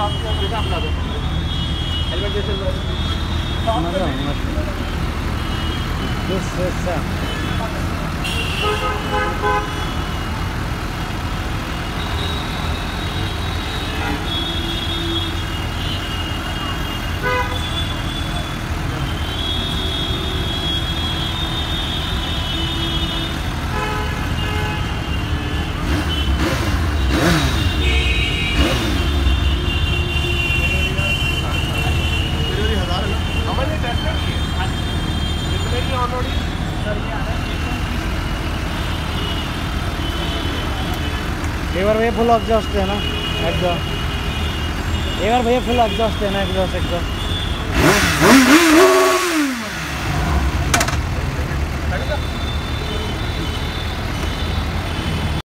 এবার ভাইয়া ফুল এক্সস্ট है ना एकदम এবার ভাইয়া ফুল এক্সস্ট है ना एग्जॉस्ट एकदम